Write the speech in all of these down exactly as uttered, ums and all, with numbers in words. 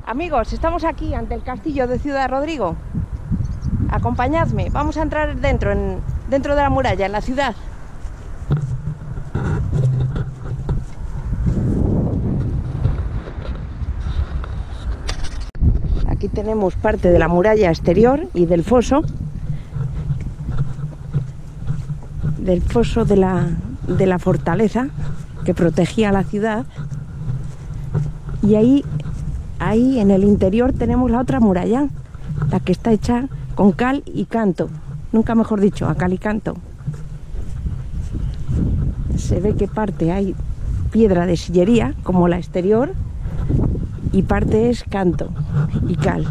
Amigos, estamos aquí ante el castillo de Ciudad Rodrigo. Acompañadme, vamos a entrar dentro, en, dentro de la muralla, en la ciudad. Aquí tenemos parte de la muralla exterior y del foso, del foso de la, de la fortaleza que protegía la ciudad. Y ahí, ahí en el interior tenemos la otra muralla, la que está hecha con cal y canto, nunca mejor dicho, a cal y canto. Se ve que parte hay piedra de sillería, como la exterior, y parte es canto y cal.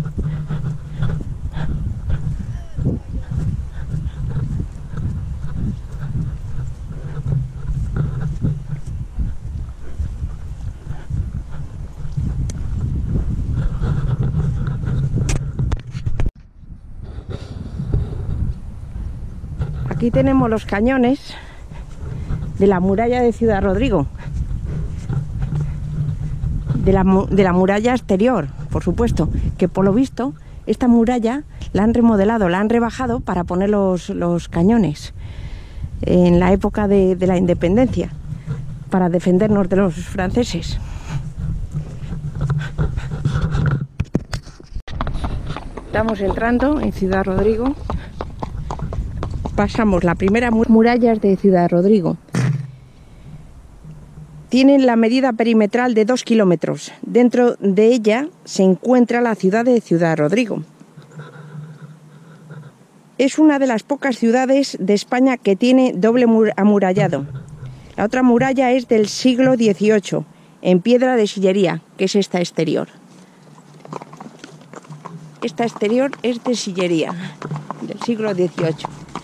Aquí tenemos los cañones de la muralla de Ciudad Rodrigo, de la, de la muralla exterior, por supuesto, que por lo visto esta muralla la han remodelado, la han rebajado para poner los, los cañones en la época de, de la independencia, para defendernos de los franceses. Estamos entrando en Ciudad Rodrigo. Pasamos la primera muralla de Ciudad Rodrigo. Tienen la medida perimetral de dos kilómetros. Dentro de ella se encuentra la ciudad de Ciudad Rodrigo. Es una de las pocas ciudades de España que tiene doble amurallado. La otra muralla es del siglo dieciocho, en piedra de sillería, que es esta exterior. Esta exterior es de sillería, del siglo dieciocho.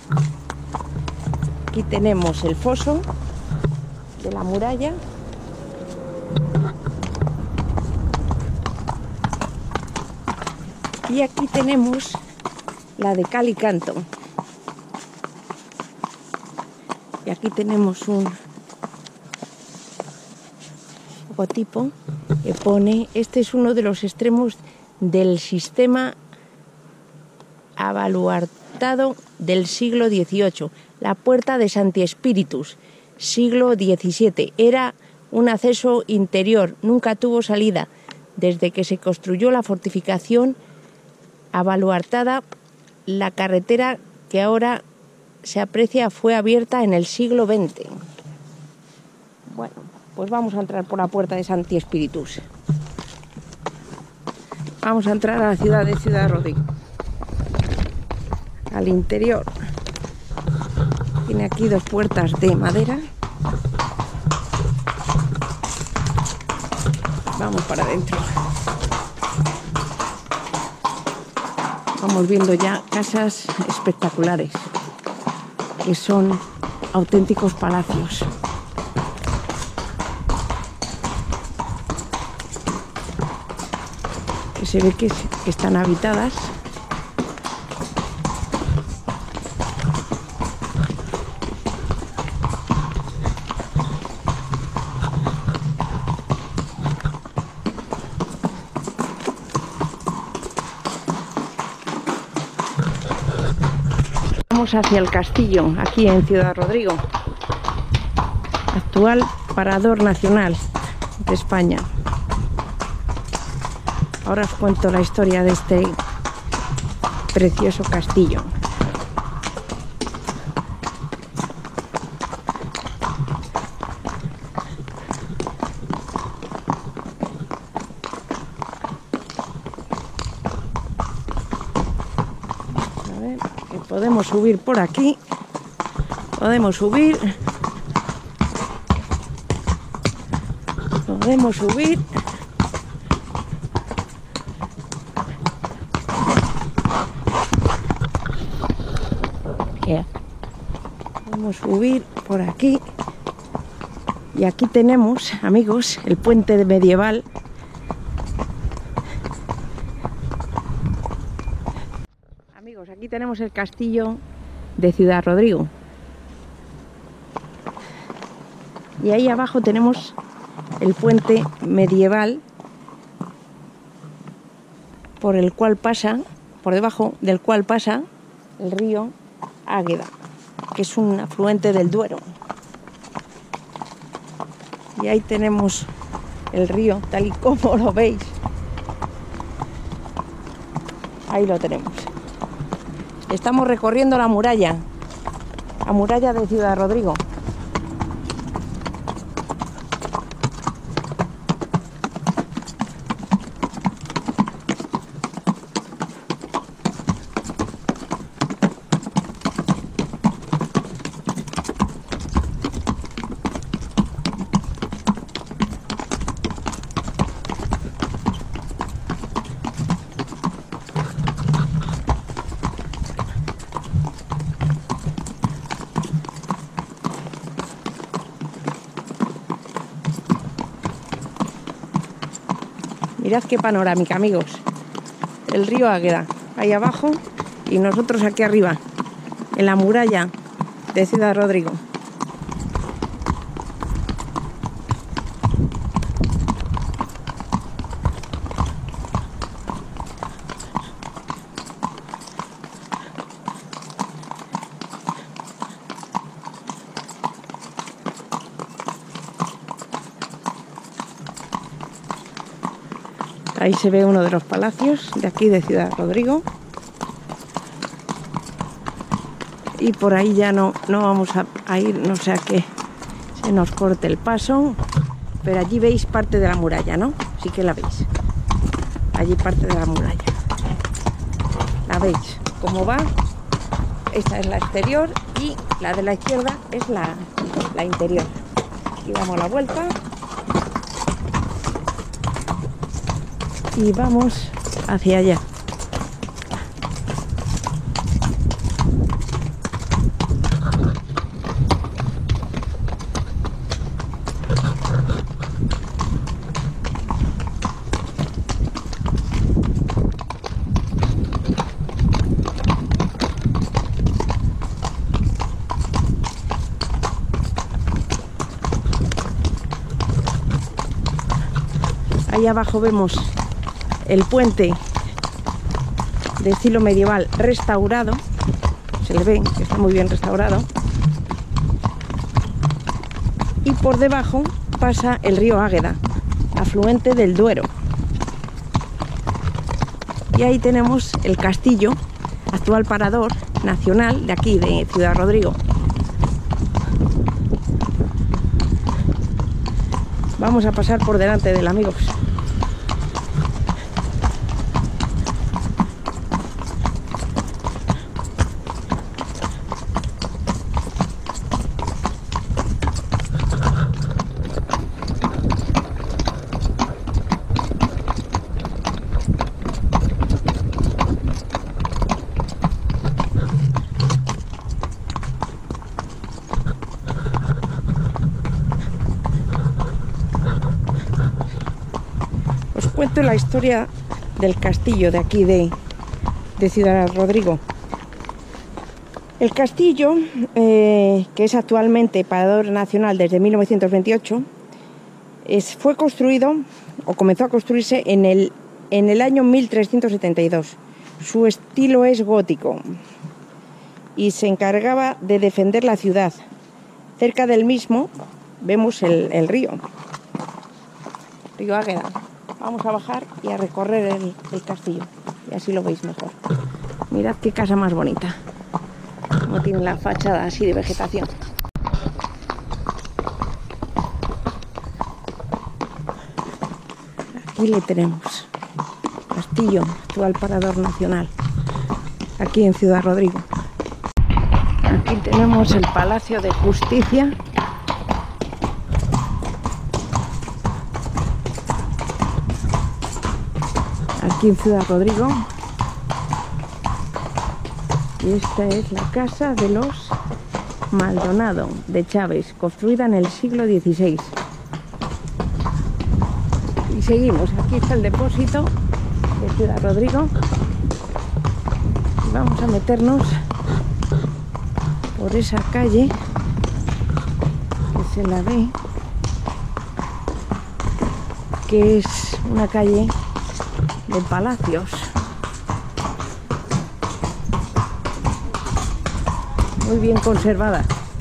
Aquí tenemos el foso de la muralla. Y aquí tenemos la de cal y canto. Y aquí tenemos un logotipo que pone, este es uno de los extremos del sistema abaluartado del siglo dieciocho. La puerta de Santi Espíritus, siglo diecisiete. Era un acceso interior, nunca tuvo salida. Desde que se construyó la fortificación abaluartada, la carretera que ahora se aprecia fue abierta en el siglo veinte. Bueno, pues vamos a entrar por la puerta de Santi Espíritus. Vamos a entrar a la ciudad de Ciudad Rodrigo. Al interior. Tiene aquí dos puertas de madera. Vamos para adentro. Vamos viendo ya casas espectaculares, que son auténticos palacios. Que se ve que, que están habitadas. Vamos hacia el castillo, aquí en Ciudad Rodrigo, actual parador nacional de España. Ahora os cuento la historia de este precioso castillo. A ver, que podemos subir por aquí. Podemos subir. Podemos subir. Podemos subir por aquí. Y aquí tenemos, amigos, el puente medieval. Amigos, aquí tenemos el castillo de Ciudad Rodrigo. Y ahí abajo tenemos el puente medieval por el cual pasa, por debajo del cual pasa el río Águeda, que es un afluente del Duero. Y ahí tenemos el río, tal y como lo veis. Ahí lo tenemos. Estamos recorriendo la muralla, la muralla de Ciudad Rodrigo. Mirad qué panorámica, amigos. El río Águeda ahí abajo y nosotros aquí arriba, en la muralla de Ciudad Rodrigo. Ahí se ve uno de los palacios de aquí de Ciudad Rodrigo. Y por ahí ya no, no vamos a, a ir, no sea que se nos corte el paso. Pero allí veis parte de la muralla, ¿no? Sí que la veis. Allí parte de la muralla. La veis cómo va. Esta es la exterior y la de la izquierda es la, la interior. Y damos la vuelta. Y vamos hacia allá. Ahí abajo vemos el puente de estilo medieval restaurado, se le ve que está muy bien restaurado, y por debajo pasa el río Águeda, afluente del Duero. Y ahí tenemos el castillo, actual parador nacional de aquí, de Ciudad Rodrigo. Vamos a pasar por delante del, amigos. Cuento la historia del castillo de aquí de, de Ciudad Rodrigo. El castillo, eh, que es actualmente parador nacional desde mil novecientos veintiocho, es, fue construido o comenzó a construirse en el, en el año mil trescientos setenta y dos. Su estilo es gótico y se encargaba de defender la ciudad. Cerca del mismo vemos el, el río, río Águeda. Vamos a bajar y a recorrer el, el castillo y así lo veis mejor. Mirad qué casa más bonita, como tiene la fachada así de vegetación. Aquí le tenemos, castillo, actual parador nacional, aquí en Ciudad Rodrigo. Aquí tenemos el Palacio de Justicia. Aquí en Ciudad Rodrigo. Y esta es la casa de los Maldonado de Chávez, construida en el siglo dieciséis. Y seguimos, aquí está el depósito de Ciudad Rodrigo. Y vamos a meternos por esa calle que se la ve, que es una calle de palacios. muy bien conservada.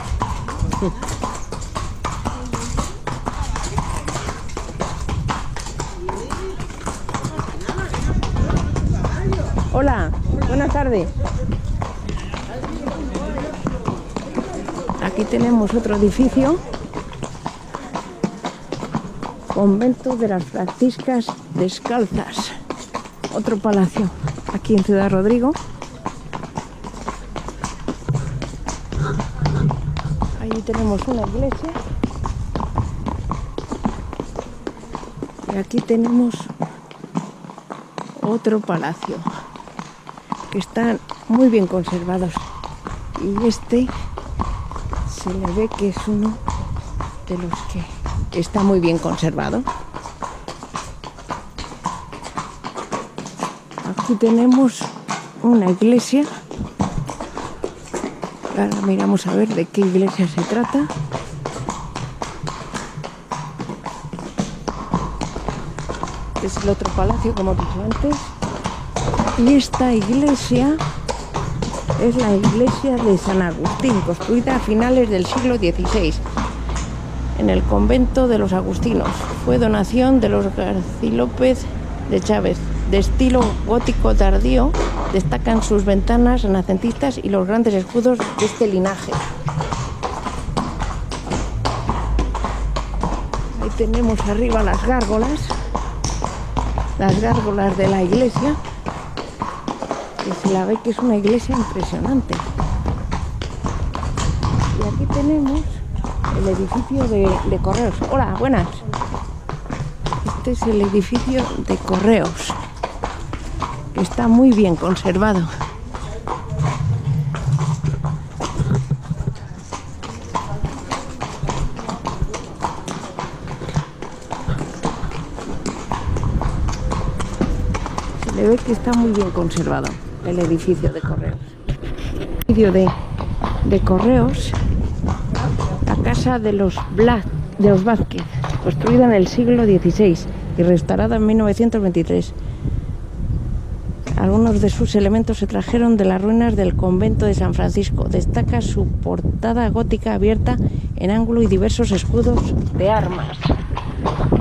Hola, buenas tardes. Aquí tenemos otro edificio. Convento de las Franciscas Descalzas. Otro palacio aquí en Ciudad Rodrigo. Allí tenemos una iglesia. Y aquí tenemos otro palacio, que están muy bien conservados. Y este se le ve que es uno de los que está muy bien conservado. Aquí tenemos una iglesia. Ahora miramos a ver de qué iglesia se trata. Es el otro palacio, como he dicho antes. Y esta iglesia es la iglesia de San Agustín, construida a finales del siglo dieciséis en el convento de los agustinos. Fue donación de los García López de Chávez. De estilo gótico tardío, destacan sus ventanas renacentistas y los grandes escudos de este linaje. Ahí tenemos arriba las gárgolas, las gárgolas de la iglesia, y se la ve que es una iglesia impresionante. Y aquí tenemos el edificio de, de correos. Hola, buenas. Este es el edificio de correos. Está muy bien conservado. Se le ve que está muy bien conservado el edificio de correos. El edificio de, de correos, la casa de los, Bla, de los Vázquez, construida en el siglo dieciséis y restaurada en mil novecientos veintitrés. Algunos de sus elementos se trajeron de las ruinas del convento de San Francisco. Destaca su portada gótica abierta en ángulo y diversos escudos de armas.